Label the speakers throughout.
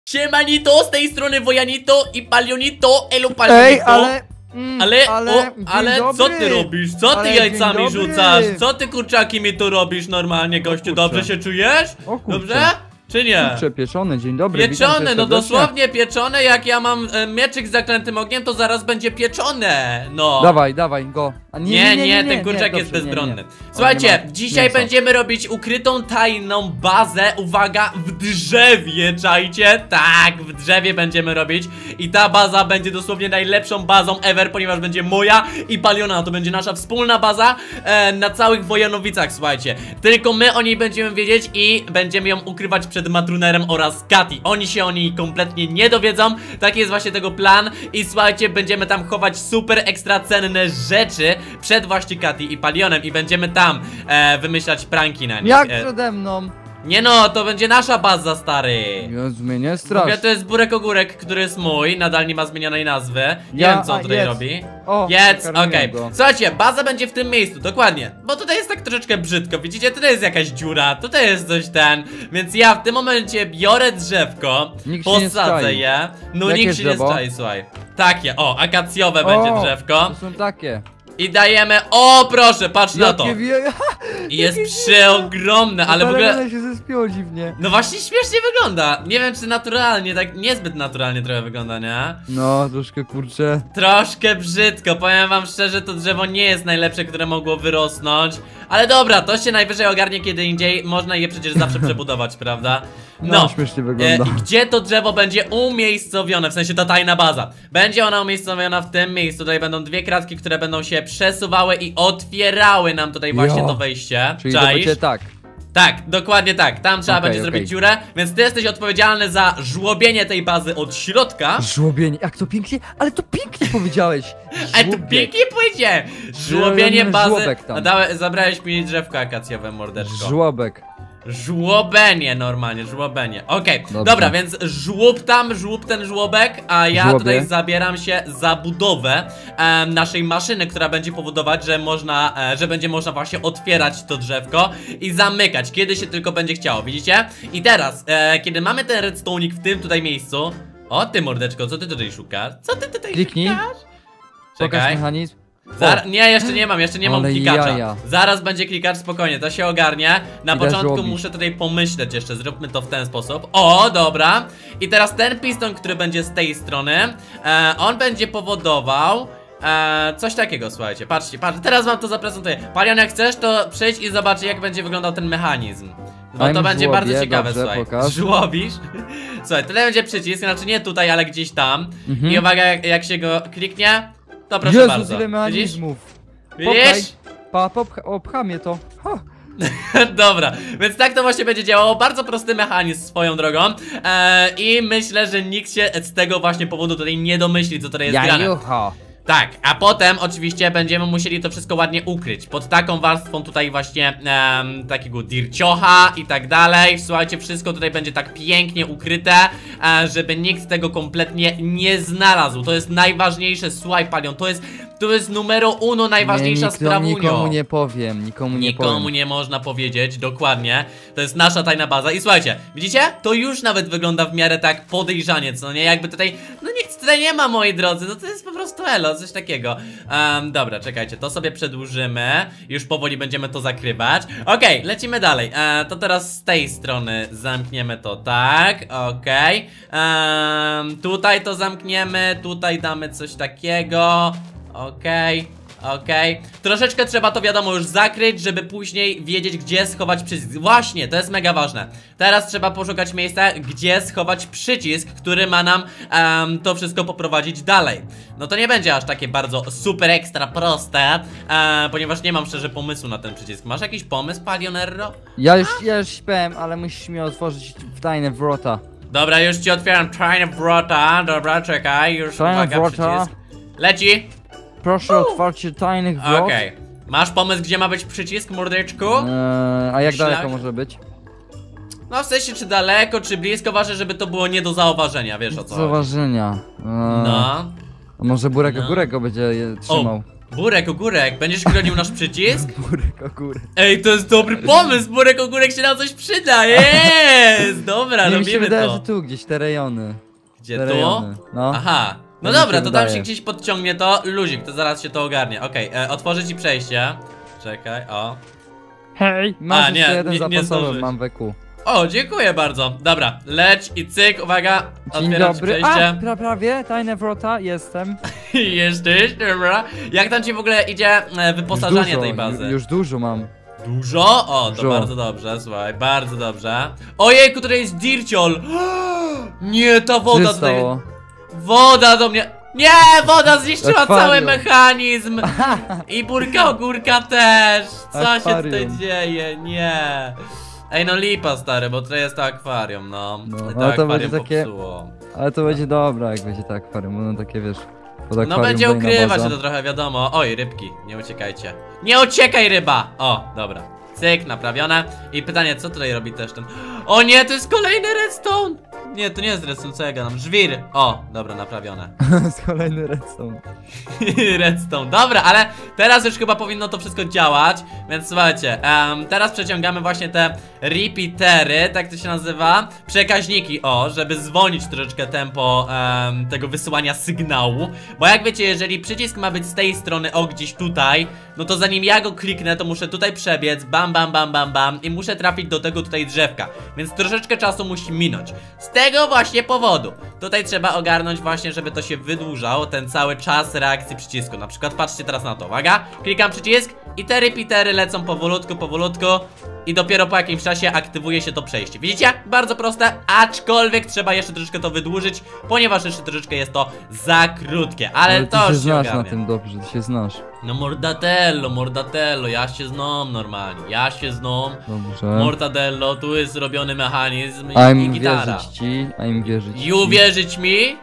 Speaker 1: Siemanito, z tej strony Wojanito i Palionito, elu Palionito.
Speaker 2: Ej,
Speaker 1: ale co ty robisz? Co ty
Speaker 2: Ale
Speaker 1: jajcami
Speaker 2: dzień dobry.
Speaker 1: rzucasz? Co ty kurczaki mi tu robisz normalnie, gościu?
Speaker 2: kurczę.
Speaker 1: Dobrze się czujesz?
Speaker 2: O kurczę.
Speaker 1: Dobrze? Czy nie?
Speaker 2: Kurczę, pieczone, dzień dobry. witam
Speaker 1: Pieczone,
Speaker 2: cię
Speaker 1: no
Speaker 2: serdecznie.
Speaker 1: dosłownie pieczone. Jak ja mam mieczyk z zaklętym ogniem, to zaraz będzie pieczone. No.
Speaker 2: Dawaj go. A
Speaker 1: Nie, ten kurczak jest
Speaker 2: dobrze,
Speaker 1: bezbronny.
Speaker 2: nie.
Speaker 1: Słuchajcie,
Speaker 2: O, nie ma
Speaker 1: dzisiaj
Speaker 2: mięsa.
Speaker 1: będziemy robić ukrytą, tajną bazę, uwaga, w drzewie, czajcie? Tak, w drzewie będziemy robić. I ta baza będzie dosłownie najlepszą bazą ever, ponieważ będzie moja i Paliona. To będzie nasza wspólna baza na całych Wojanowicach, słuchajcie. Tylko my o niej będziemy wiedzieć i będziemy ją ukrywać przed Matrunerem oraz Kati. Oni się o niej kompletnie nie dowiedzą. Taki jest właśnie tego plan. I słuchajcie, będziemy tam chować super ekstra cenne rzeczy przed właśnie Kati i Palionem i będziemy tam wymyślać pranki na nich.
Speaker 2: Jak przede mną?
Speaker 1: Nie no, to będzie nasza baza, stary.
Speaker 2: Jezu, mnie nie
Speaker 1: W ogóle
Speaker 2: strasz.
Speaker 1: to jest Burek Ogórek, który jest mój, nadal nie ma zmienionej nazwy. Nie wiem, co on tutaj
Speaker 2: jedz.
Speaker 1: robi.
Speaker 2: O,
Speaker 1: Jedz,
Speaker 2: nakarmiłem
Speaker 1: okej.
Speaker 2: go.
Speaker 1: Słuchajcie, baza będzie w tym miejscu, dokładnie. Bo tutaj jest tak troszeczkę brzydko, widzicie? Tutaj jest jakaś dziura, tutaj jest coś więc ja w tym momencie biorę drzewko,
Speaker 2: Nikt się nie
Speaker 1: posadzę
Speaker 2: czai.
Speaker 1: je. No
Speaker 2: Jakie
Speaker 1: nikt się nie
Speaker 2: drzewo?
Speaker 1: czai, słuchaj. Takie, o, akacjowe będzie drzewko.
Speaker 2: To są takie.
Speaker 1: I dajemy, o proszę, patrz na to.
Speaker 2: Jakie
Speaker 1: I jest przeogromne, ale w ogóle...
Speaker 2: one się zespiło dziwnie.
Speaker 1: No właśnie śmiesznie wygląda. Nie wiem czy naturalnie, tak niezbyt naturalnie trochę wygląda, nie?
Speaker 2: No, troszkę kurczę.
Speaker 1: Troszkę brzydko, powiem wam szczerze, to drzewo nie jest najlepsze, które mogło wyrosnąć. Ale dobra, to się najwyżej ogarnie kiedy indziej, można je przecież zawsze przebudować, prawda?
Speaker 2: No, śmiesznie wygląda.
Speaker 1: Gdzie to drzewo będzie umiejscowione, w sensie ta tajna baza? Będzie ona umiejscowiona w tym miejscu, tutaj będą dwie kratki, które będą się przesuwały i otwierały nam tutaj właśnie to wejście.
Speaker 2: Czyli to
Speaker 1: Czaisz?
Speaker 2: będzie tak.
Speaker 1: Tak, dokładnie tak, tam trzeba
Speaker 2: Okej,
Speaker 1: będzie zrobić dziurę, więc ty jesteś odpowiedzialny za żłobienie tej bazy od środka.
Speaker 2: Żłobienie, jak to pięknie, ale to pięknie powiedziałeś.
Speaker 1: Ej, to pięknie pójdzie! Żłobienie
Speaker 2: Zielony
Speaker 1: bazy.
Speaker 2: żłobek tam.
Speaker 1: Zabrałeś mi drzewko akacjowe, mordeczko.
Speaker 2: Żłobek.
Speaker 1: Żłobenie normalnie, żłobenie. Okej,
Speaker 2: Dobrze.
Speaker 1: dobra, więc żłób ten żłobek, a ja
Speaker 2: Żłobie.
Speaker 1: tutaj zabieram się za budowę naszej maszyny, która będzie powodować, że będzie można właśnie otwierać to drzewko i zamykać, kiedy się tylko będzie chciało, widzicie? I teraz, kiedy mamy ten redstone'ik w tym tutaj miejscu. O ty mordeczko, co ty tutaj szukasz? Co ty tutaj
Speaker 2: Kliknij.
Speaker 1: szukasz?
Speaker 2: Pokaż
Speaker 1: Czekaj.
Speaker 2: mechanizm.
Speaker 1: Nie, jeszcze nie mam
Speaker 2: Ale
Speaker 1: klikacza.
Speaker 2: jaja.
Speaker 1: Zaraz będzie klikacz, spokojnie, to się ogarnie. Na
Speaker 2: Idę
Speaker 1: początku
Speaker 2: żłobić.
Speaker 1: muszę tutaj pomyśleć jeszcze, zróbmy to w ten sposób. O, dobra. I teraz ten piston, który będzie z tej strony, on będzie powodował coś takiego, słuchajcie, patrzcie, teraz wam to zaprezentuję. Palion, jak chcesz, to przyjdź i zobacz, jak będzie wyglądał ten mechanizm. Bo to będzie
Speaker 2: żłobię,
Speaker 1: bardzo ciekawe,
Speaker 2: dobrze,
Speaker 1: słuchaj.
Speaker 2: pokaż.
Speaker 1: Żłobisz? Słuchaj, tutaj będzie przycisk, znaczy nie tutaj, ale gdzieś tam. I uwaga, jak się go kliknie, to proszę
Speaker 2: Jezus,
Speaker 1: bardzo.
Speaker 2: ile
Speaker 1: Widzisz?
Speaker 2: mechanizmów.
Speaker 1: Widzisz?
Speaker 2: Opcha mnie to. Ha.
Speaker 1: Dobra, więc tak to właśnie będzie działało. Bardzo prosty mechanizm swoją drogą. I myślę, że nikt się z tego właśnie powodu tutaj nie domyśli, co tutaj jest grane.
Speaker 2: Jajucho.
Speaker 1: Tak, a potem oczywiście będziemy musieli to wszystko ładnie ukryć pod taką warstwą tutaj właśnie takiego dirciocha i tak dalej. Słuchajcie, wszystko tutaj będzie tak pięknie ukryte, żeby nikt tego kompletnie nie znalazł. To jest najważniejsze, słuchaj Palion, to jest numero uno, najważniejsza sprawunio.
Speaker 2: Nikomu nie powiem,
Speaker 1: Nikomu nie można powiedzieć, dokładnie. To jest nasza tajna baza. I słuchajcie, widzicie? To już nawet wygląda w miarę tak podejrzanie, co nie? Jakby tutaj, no nic tutaj nie ma, moi drodzy. No to jest po prostu elo, coś takiego. Dobra, czekajcie, to sobie przedłużymy. Już powoli będziemy to zakrywać. Okej, lecimy dalej. To teraz z tej strony zamkniemy to tak. Okej. Tutaj to zamkniemy, tutaj damy coś takiego. Okej. Troszeczkę trzeba to wiadomo już zakryć, żeby później wiedzieć, gdzie schować przycisk. Właśnie, to jest mega ważne. Teraz trzeba poszukać miejsca, gdzie schować przycisk, który ma nam to wszystko poprowadzić dalej. No to nie będzie aż takie bardzo super ekstra proste, ponieważ nie mam szczerze pomysłu na ten przycisk. Masz jakiś pomysł, Palionerro?
Speaker 2: Ja już śpiałem, ale musisz mi otworzyć w tajne wrota.
Speaker 1: Dobra, już ci otwieram tajne wrota. Dobra, czekaj, już
Speaker 2: Tajne
Speaker 1: uwaga,
Speaker 2: wrota.
Speaker 1: przycisk. Leci.
Speaker 2: Proszę o otwarcie tajnych wrot.
Speaker 1: Okej. Masz pomysł, gdzie ma być przycisk, mordeczku?
Speaker 2: A jak
Speaker 1: Szlak?
Speaker 2: daleko może być?
Speaker 1: No w sensie, czy daleko, czy blisko, ważne, żeby to było nie do zauważenia, wiesz o co chodzi.
Speaker 2: Zauważenia.
Speaker 1: No.
Speaker 2: A może Burek
Speaker 1: No.
Speaker 2: Ogórek go będzie trzymał?
Speaker 1: Burek Ogórek, będziesz chronił nasz przycisk?
Speaker 2: Burek Ogórek.
Speaker 1: Ej, to jest dobry pomysł, Burek Ogórek się nam coś przyda, jest! Dobra,
Speaker 2: Nie, mi się
Speaker 1: robimy
Speaker 2: wydaje,
Speaker 1: to.
Speaker 2: że tu gdzieś te rejony.
Speaker 1: Gdzie
Speaker 2: Te
Speaker 1: tu?
Speaker 2: rejony. No.
Speaker 1: Aha, no
Speaker 2: mi się
Speaker 1: dobra, to tam się
Speaker 2: wydaje.
Speaker 1: gdzieś podciągnie to, luzik, to zaraz się to ogarnie. Okej, otworzę ci przejście. Czekaj, o.
Speaker 2: Hej, masz
Speaker 1: nie,
Speaker 2: jeszcze jeden
Speaker 1: nie
Speaker 2: zapasowy,
Speaker 1: zdążysz.
Speaker 2: mam weku.
Speaker 1: O, dziękuję bardzo. Dobra, leć i cyk, uwaga.
Speaker 2: Dzień
Speaker 1: Otwieram ci
Speaker 2: dobry.
Speaker 1: przejście.
Speaker 2: Prawie, tajne wrota, jestem.
Speaker 1: Jesteś, dobra. Jak tam ci w ogóle idzie wyposażanie tej bazy?
Speaker 2: Już dużo mam.
Speaker 1: Dużo? O, to
Speaker 2: Dużo.
Speaker 1: bardzo dobrze, słuchaj, bardzo dobrze. Ojejku, tutaj jest dirciol. Nie, ta
Speaker 2: Co
Speaker 1: woda
Speaker 2: się
Speaker 1: tutaj.
Speaker 2: stało?
Speaker 1: Woda do mnie. Nie, woda zniszczyła
Speaker 2: Akwarium.
Speaker 1: cały mechanizm. I Burka Ogórka też. Co się tutaj
Speaker 2: Akwarium.
Speaker 1: dzieje? Nie. Ej, no lipa, stary, bo to jest to akwarium, no.
Speaker 2: No,
Speaker 1: I
Speaker 2: ale
Speaker 1: to
Speaker 2: to
Speaker 1: akwarium
Speaker 2: będzie takie-
Speaker 1: popsuło.
Speaker 2: Ale to będzie dobra, jak będzie tak akwarium, będą takie, wiesz, pod
Speaker 1: No
Speaker 2: akwarium
Speaker 1: będzie
Speaker 2: dolina
Speaker 1: ukrywać
Speaker 2: baza.
Speaker 1: się to trochę, wiadomo. Oj, rybki, nie uciekajcie. Nie uciekaj, ryba! O, dobra. Cyk, naprawione. I pytanie, co tutaj robi też ten... O nie, to jest kolejny redstone! Nie, to nie jest redstone, co ja gadam. Żwir! O, dobra, naprawione.
Speaker 2: Z kolejny redstone.
Speaker 1: Redstone, dobra, ale teraz już chyba powinno to wszystko działać. Więc słuchajcie, teraz przeciągamy właśnie te repeatery, tak to się nazywa. Przekaźniki, o, żeby zwolnić troszeczkę tempo tego wysyłania sygnału. Bo jak wiecie, jeżeli przycisk ma być z tej strony, o, gdzieś tutaj, no to zanim ja go kliknę, to muszę tutaj przebiec, bam, bam, bam, bam, bam, i muszę trafić do tego tutaj drzewka. Więc troszeczkę czasu musi minąć. Z tego właśnie powodu tutaj trzeba ogarnąć właśnie, żeby to się wydłużało, ten cały czas reakcji przycisku. Na przykład patrzcie teraz na to, uwaga, klikam przycisk i te repeatery lecą powolutku, powolutku i dopiero po jakimś czasie aktywuje się to przejście. Widzicie? Bardzo proste, aczkolwiek trzeba jeszcze troszeczkę to wydłużyć, ponieważ jeszcze troszeczkę jest to za krótkie, ale
Speaker 2: ty
Speaker 1: to
Speaker 2: się
Speaker 1: już się
Speaker 2: znasz na
Speaker 1: ogarnie.
Speaker 2: tym dobrze, ty się znasz.
Speaker 1: No Mordatello, Mordatello, ja się znam normalnie, ja się znam.
Speaker 2: Dobrze.
Speaker 1: Mortadello, tu jest robiony mechanizm
Speaker 2: A
Speaker 1: i
Speaker 2: im
Speaker 1: gitara.
Speaker 2: wierzyć ci, a im wierzyć ci.
Speaker 1: You wierzyć mi?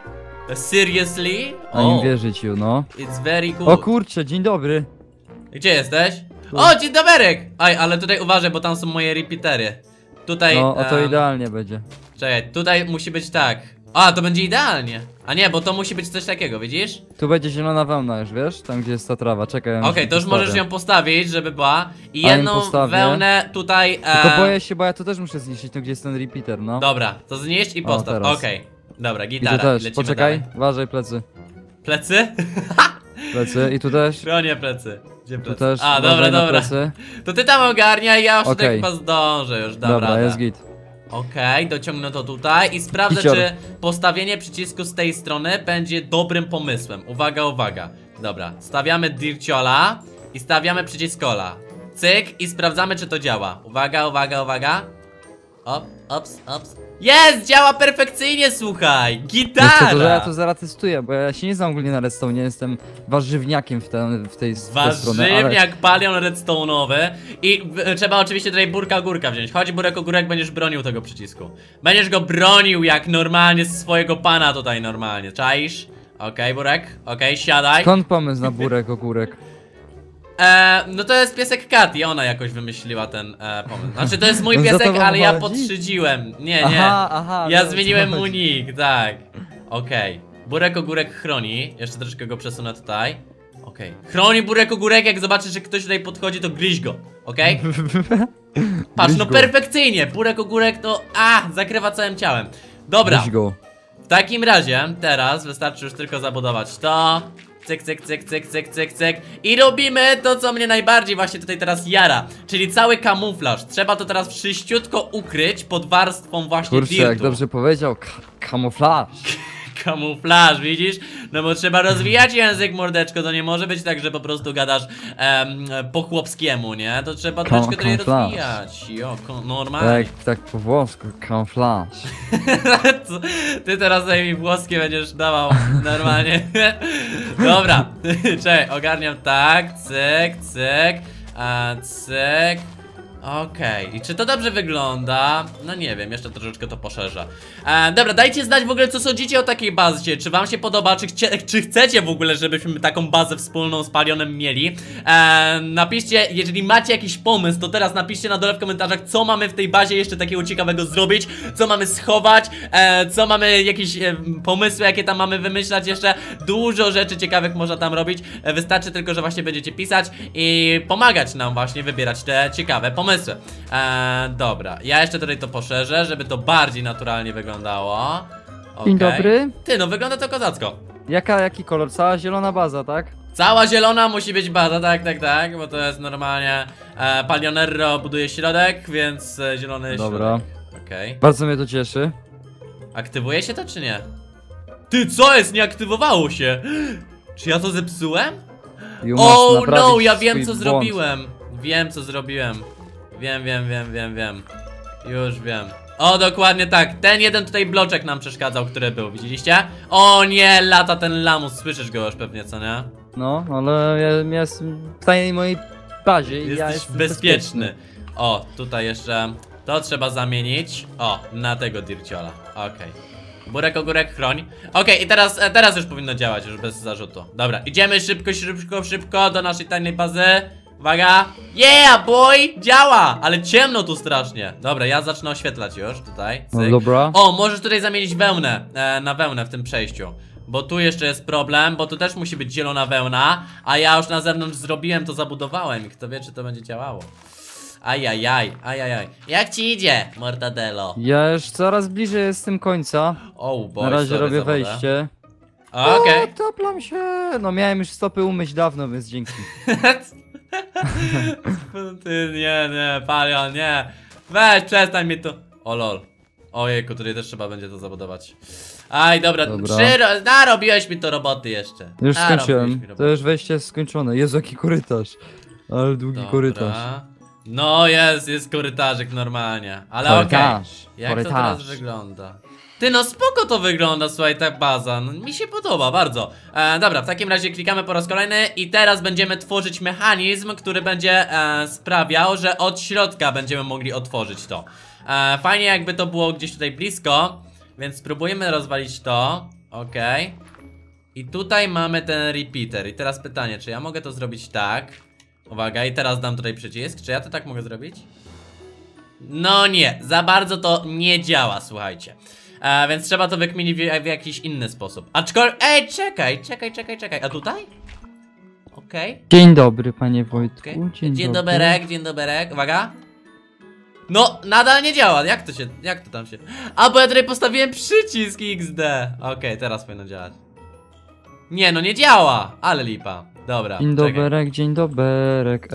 Speaker 1: Seriously?
Speaker 2: A im wierzyć you, no.
Speaker 1: It's very cool.
Speaker 2: O kurczę, dzień dobry.
Speaker 1: Gdzie jesteś? O, dzień doberek! Aj, ale tutaj uważaj, bo tam są moje repeatery. Tutaj...
Speaker 2: No, o to idealnie będzie.
Speaker 1: Czekaj, tutaj musi być tak. A, to będzie idealnie. A nie, bo to musi być coś takiego, widzisz?
Speaker 2: Tu będzie zielona wełna już, wiesz? Tam gdzie jest ta trawa, czekaj.
Speaker 1: Okej, to już możesz ją postawić, żeby była. I
Speaker 2: A, ją
Speaker 1: jedną
Speaker 2: postawię.
Speaker 1: wełnę tutaj...
Speaker 2: Tylko boję się, bo ja to też muszę zniszczyć, tu gdzie jest ten repeater, no.
Speaker 1: Dobra, to znieść i postaw.
Speaker 2: teraz.
Speaker 1: Okej. Dobra,
Speaker 2: I
Speaker 1: gitara.
Speaker 2: tu też,
Speaker 1: Lecimy
Speaker 2: poczekaj,
Speaker 1: dalej.
Speaker 2: uważaj plecy.
Speaker 1: Plecy?
Speaker 2: Plecy i tu też.
Speaker 1: Chronię plecy. Gdzie
Speaker 2: Tu
Speaker 1: plecy?
Speaker 2: też.
Speaker 1: A, dobra,
Speaker 2: uważaj na
Speaker 1: dobra.
Speaker 2: plecy.
Speaker 1: To ty tam ogarniaj, ja już tutaj
Speaker 2: Okej.
Speaker 1: chyba zdążę już, dam
Speaker 2: Dobra,
Speaker 1: radę.
Speaker 2: jest git.
Speaker 1: Okej, dociągnę to tutaj i sprawdzę,
Speaker 2: Kicior.
Speaker 1: czy postawienie przycisku z tej strony będzie dobrym pomysłem. Uwaga, uwaga. Dobra, stawiamy dirciola i stawiamy przycisk kola. Cyk i sprawdzamy, czy to działa. Uwaga, uwaga, uwaga. Ops. Jest! Działa perfekcyjnie, słuchaj!
Speaker 2: Wiesz co, to, że ja
Speaker 1: Gitara!
Speaker 2: to zaraz testuję, bo ja się nie znam ogólnie na redstone, nie jestem warzywniakiem w tej stronę, ale...
Speaker 1: Warzywniak palion redstone'owy. I trzeba oczywiście tutaj Burka Ogórka wziąć. Chodź, Burek Ogórek, będziesz bronił tego przycisku. Będziesz go bronił jak normalnie z swojego pana tutaj normalnie. Czaisz? Okej, Burek, okej, siadaj.
Speaker 2: Skąd pomysł na Burek Ogórek?
Speaker 1: No to jest piesek Kati, ona jakoś wymyśliła ten pomysł. Znaczy to jest mój
Speaker 2: On za
Speaker 1: piesek,
Speaker 2: tobą
Speaker 1: ale ja
Speaker 2: chodzi?
Speaker 1: podszydziłem. Nie.
Speaker 2: Aha,
Speaker 1: Ja
Speaker 2: no, o co
Speaker 1: zmieniłem mu
Speaker 2: chodzi?
Speaker 1: nick, tak. Okej. Burek Ogórek chroni. Jeszcze troszeczkę go przesunę tutaj. Okej. Chroni Burek Ogórek, jak zobaczysz, że ktoś tutaj podchodzi, to gryź go. Okej? Patrz,
Speaker 2: Gryź
Speaker 1: no
Speaker 2: go.
Speaker 1: perfekcyjnie. Burek Ogórek to... zakrywa całym ciałem. Dobra.
Speaker 2: Weź go.
Speaker 1: W takim razie, teraz wystarczy już tylko zabudować to. Cyk. I robimy to, co mnie najbardziej właśnie tutaj teraz jara. Czyli cały kamuflaż. Trzeba to teraz wszyściutko ukryć pod warstwą właśnie
Speaker 2: Kurczę,
Speaker 1: dirtu.
Speaker 2: jak dobrze powiedział, kamuflaż.
Speaker 1: Kamuflaż, widzisz? No bo trzeba rozwijać język, mordeczko. To nie może być tak, że po prostu gadasz po chłopskiemu, nie? To trzeba troszkę tutaj
Speaker 2: Kamuflaż.
Speaker 1: rozwijać. Normalnie.
Speaker 2: Tak po włosku, kamuflaż.
Speaker 1: Ty teraz tutaj mi włoskie będziesz dawał normalnie. Dobra, czekaj, ogarniam tak, cyk. Okej, i czy to dobrze wygląda? No nie wiem, jeszcze troszeczkę to poszerzę. Dobra, dajcie znać w ogóle, co sądzicie o takiej bazie. Czy wam się podoba, czy chcecie w ogóle, żebyśmy taką bazę wspólną z Palionem mieli? Napiszcie, jeżeli macie jakiś pomysł, to teraz napiszcie na dole w komentarzach, co mamy w tej bazie jeszcze takiego ciekawego zrobić, co mamy schować, co mamy, jakieś pomysły, jakie tam mamy wymyślać jeszcze. Dużo rzeczy ciekawych można tam robić. Wystarczy tylko, że właśnie będziecie pisać i pomagać nam właśnie wybierać te ciekawe pomysły. Dobra, ja jeszcze tutaj to poszerzę, żeby to bardziej naturalnie wyglądało.
Speaker 2: Dzień dobry.
Speaker 1: Ty, no wygląda to kozacko.
Speaker 2: Jaki kolor? Cała zielona baza, tak?
Speaker 1: Cała zielona musi być baza, tak, bo to jest normalnie Palionerro buduje środek, więc zielony
Speaker 2: Dobra.
Speaker 1: środek. Okej.
Speaker 2: Bardzo mnie to cieszy.
Speaker 1: Aktywuje się to czy nie? Ty, co jest? Nie aktywowało się. Czy ja to zepsułem? Oh no, ja wiem co zrobiłem. Wiem co zrobiłem. Wiem. Już wiem. O, dokładnie tak. Ten jeden tutaj bloczek nam przeszkadzał, który był, widzieliście? O nie, lata ten lamus, słyszysz go już pewnie, co nie?
Speaker 2: No, ale ja jestem w tajnej mojej bazie i ja
Speaker 1: Jesteś
Speaker 2: jestem
Speaker 1: bezpieczny. O, tutaj jeszcze to trzeba zamienić. O, na tego dirciola. Okej. Burek, ogórek, chroń. Okej, i teraz już powinno działać, już bez zarzutu. Dobra, idziemy szybko do naszej tajnej bazy. Uwaga. Yeah, boy! Działa! Ale ciemno tu strasznie. Dobra, ja zacznę oświetlać już tutaj.
Speaker 2: No dobra.
Speaker 1: O, możesz tutaj zamienić wełnę na wełnę w tym przejściu. Bo tu jeszcze jest problem, bo tu też musi być zielona wełna. A ja już na zewnątrz zrobiłem, to zabudowałem. I kto wie, czy to będzie działało. Ajajaj. Jak ci idzie, Mortadelo?
Speaker 2: Ja już coraz bliżej jestem końca.
Speaker 1: Na
Speaker 2: razie robię wejście.
Speaker 1: Okej.
Speaker 2: Toplam się. No miałem już stopy umyć dawno, więc dzięki.
Speaker 1: Ty, nie, Palion, nie. Weź, przestań mi to. O lol. Ojejku, tutaj też trzeba będzie to zabudować. Aj, dobra. Narobiłeś mi to roboty jeszcze.
Speaker 2: Już skończyłem. To już wejście jest skończone. Jezu, jaki korytarz. Ale długi korytarz.
Speaker 1: No jest korytarzyk normalnie. Ale okej. Jak to teraz wygląda? Ty, no spoko to wygląda, słuchaj, ta baza. No, mi się podoba bardzo. Dobra, w takim razie klikamy po raz kolejny i teraz będziemy tworzyć mechanizm, który będzie sprawiał, że od środka będziemy mogli otworzyć to. Fajnie jakby to było gdzieś tutaj blisko, więc spróbujemy rozwalić to. Okej. I tutaj mamy ten repeater. I teraz pytanie, czy ja mogę to zrobić tak? Uwaga, i teraz dam tutaj przycisk. Czy ja to tak mogę zrobić? No nie, za bardzo to nie działa, słuchajcie. Więc trzeba to wykminić w jakiś inny sposób. Aczkolwiek, ej, czekaj. A tutaj? Okej.
Speaker 2: Dzień dobry, panie Wojtku.
Speaker 1: Dzień dobry. Uwaga. No, nadal nie działa. Jak to tam się... A, bo ja tutaj postawiłem przycisk XD. Okej, teraz powinno działać. Nie, no nie działa. Ale lipa. Dobra.
Speaker 2: Dzień doberek.
Speaker 1: Dzień doberek.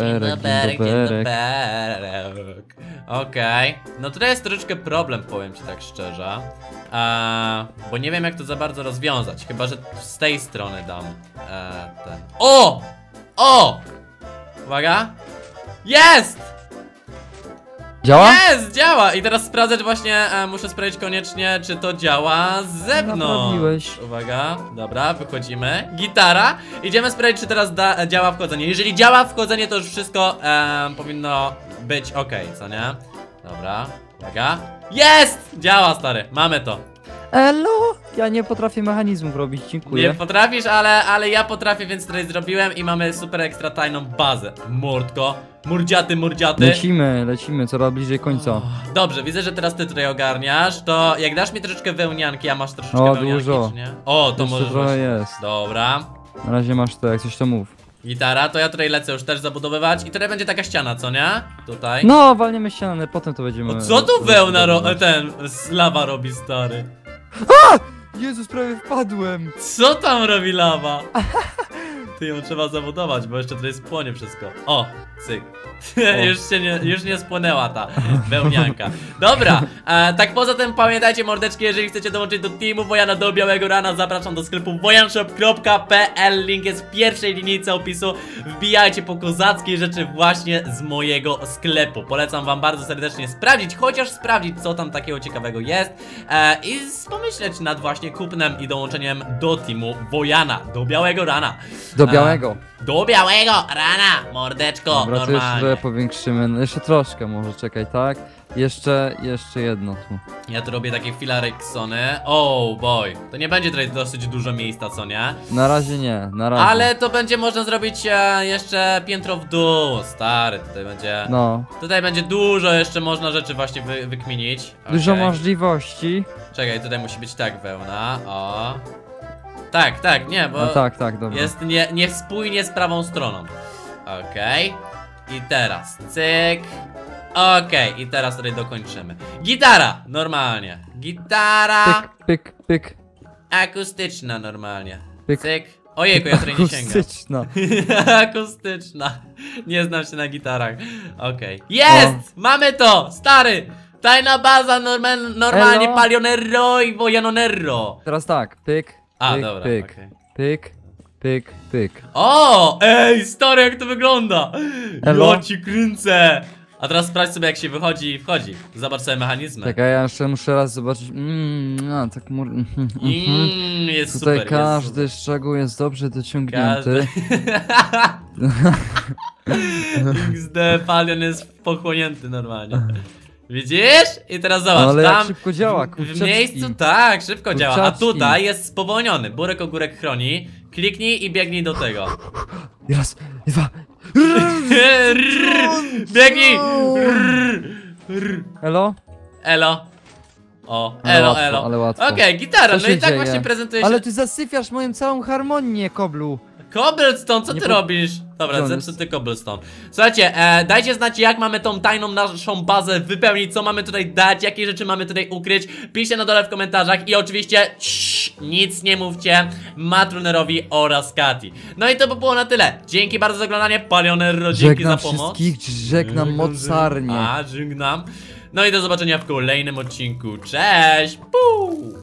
Speaker 1: Okej. No tutaj jest troszeczkę problem, powiem ci tak szczerze. Bo nie wiem jak to za bardzo rozwiązać. Chyba, że z tej strony dam ten. O! Uwaga. Jest!
Speaker 2: Działa?
Speaker 1: Jest! Działa! I teraz sprawdzać właśnie, muszę sprawdzić koniecznie, czy to działa z zewnątrz.
Speaker 2: Naprawiłeś.
Speaker 1: Uwaga, dobra, wychodzimy. Gitara. Idziemy sprawdzić, czy teraz działa wchodzenie. Jeżeli działa wchodzenie, to już wszystko powinno być ok, co nie? Dobra, uwaga. Jest! Działa, stary, mamy to.
Speaker 2: Elo! Ja nie potrafię mechanizmów robić, dziękuję.
Speaker 1: Nie potrafisz, ale ja potrafię, więc tutaj zrobiłem i mamy super ekstra tajną bazę. Mordko, murdziaty.
Speaker 2: Lecimy, coraz bliżej końca.
Speaker 1: Dobrze, widzę, że teraz ty tutaj ogarniasz. To jak dasz mi troszeczkę wełnianki, a masz troszeczkę wełnianki,
Speaker 2: dużo.
Speaker 1: czy nie? O, to
Speaker 2: jeszcze
Speaker 1: możesz
Speaker 2: trochę
Speaker 1: właśnie.
Speaker 2: jest.
Speaker 1: Dobra.
Speaker 2: Na razie masz to, jak coś to mów.
Speaker 1: Gitara, to ja tutaj lecę już też zabudowywać i tutaj będzie taka ściana, co nie? Tutaj.
Speaker 2: No, walniemy ścianę, potem to będziemy...
Speaker 1: O, co tu wełna lawa robi, stary?
Speaker 2: Jezus, prawie wpadłem!
Speaker 1: Co tam robi lawa? Ty ją trzeba zabudować, bo jeszcze tutaj spłonie wszystko. O, cyk. Już nie spłonęła ta wełnianka. Dobra, tak poza tym pamiętajcie, mordeczki, jeżeli chcecie dołączyć do teamu Wojana do Białego Rana, zapraszam do sklepu wojanshop.pl. Link jest w pierwszej linijce opisu. Wbijajcie po kozackie rzeczy właśnie z mojego sklepu. Polecam wam bardzo serdecznie chociaż sprawdzić, co tam takiego ciekawego jest i pomyśleć nad właśnie kupnem i dołączeniem do teamu Wojana do Białego Rana.
Speaker 2: Do Białego.
Speaker 1: Do Białego Rana, mordeczko,
Speaker 2: Dobra,
Speaker 1: normalnie.
Speaker 2: Może powiększymy, no jeszcze troszkę może, czekaj, tak? Jeszcze jedno tu.
Speaker 1: Ja tu robię takie filareksony. Oh boy, to nie będzie tutaj dosyć dużo miejsca, co nie?
Speaker 2: Na razie nie, na razie.
Speaker 1: Ale to będzie można zrobić jeszcze piętro w dół, stary, tutaj będzie...
Speaker 2: No,
Speaker 1: Tutaj będzie dużo jeszcze można rzeczy właśnie wykminić.
Speaker 2: dużo
Speaker 1: Okej.
Speaker 2: możliwości.
Speaker 1: Czekaj, tutaj musi być tak wełna, o. Tak, nie, bo
Speaker 2: No tak, dobra.
Speaker 1: jest niespójnie z prawą stroną. Okej. I teraz, cyk. Okej, i teraz tutaj dokończymy. Gitara, normalnie. Gitara
Speaker 2: Pyk.
Speaker 1: akustyczna normalnie.
Speaker 2: Pyk.
Speaker 1: Cyk. Ojejku, ja tutaj nie sięgam.
Speaker 2: Akustyczna.
Speaker 1: Akustyczna. Nie znam się na gitarach. Okej. Jest! Mamy to! Stary! Tajna baza normalnie
Speaker 2: Elo?
Speaker 1: Palionerro i Vojanonerro.
Speaker 2: Teraz tak, pyk,
Speaker 1: A,
Speaker 2: pyk,
Speaker 1: dobra,
Speaker 2: pyk,
Speaker 1: okej.
Speaker 2: pyk.
Speaker 1: O! Ej, stary, jak to wygląda!
Speaker 2: Elo?
Speaker 1: Ja ci kręcę! A teraz sprawdź sobie, jak się wychodzi i wchodzi. Zobacz sobie mechanizmy.
Speaker 2: Czekaj, ja jeszcze muszę raz zobaczyć. No, tak
Speaker 1: Jest
Speaker 2: Tutaj
Speaker 1: super.
Speaker 2: każdy
Speaker 1: jest
Speaker 2: szczegół jest dobrze
Speaker 1: super.
Speaker 2: dociągnięty.
Speaker 1: XD, Palion jest pochłonięty normalnie. Widzisz? I teraz zobacz,
Speaker 2: Ale
Speaker 1: tam
Speaker 2: jak szybko działa,
Speaker 1: w
Speaker 2: kurczaczki.
Speaker 1: miejscu tak, szybko działa. A
Speaker 2: Kurczaczki.
Speaker 1: tutaj jest spowolniony. Burek ogórek chroni. Kliknij i biegnij do tego.
Speaker 2: Raz, dwa.
Speaker 1: Biegnij!
Speaker 2: Elo?
Speaker 1: Elo. O,
Speaker 2: Ale
Speaker 1: elo,
Speaker 2: łatwo,
Speaker 1: elo.
Speaker 2: ale łatwo.
Speaker 1: Okej, gitara,
Speaker 2: Co
Speaker 1: no i
Speaker 2: się
Speaker 1: tak
Speaker 2: dzieje?
Speaker 1: właśnie prezentuje się.
Speaker 2: Ale ty zasyfiasz moją całą harmonię, Koblu.
Speaker 1: Cobblestone, co
Speaker 2: Nie
Speaker 1: ty
Speaker 2: po-
Speaker 1: robisz? Dobra,
Speaker 2: Gdzie on jest?
Speaker 1: zepsuty cobblestone. Słuchajcie, dajcie znać, jak mamy tą tajną naszą bazę wypełnić, co mamy tutaj dać, jakie rzeczy mamy tutaj ukryć. Piszcie na dole w komentarzach i oczywiście nic nie mówcie Matrunerowi oraz Kati. No i to by było na tyle. Dzięki bardzo za oglądanie, Palionerro, dzięki
Speaker 2: Żegnam
Speaker 1: za pomoc.
Speaker 2: wszystkich, żegnam mocarnie.
Speaker 1: A, żegnam. No i do zobaczenia w kolejnym odcinku. Cześć! Puu!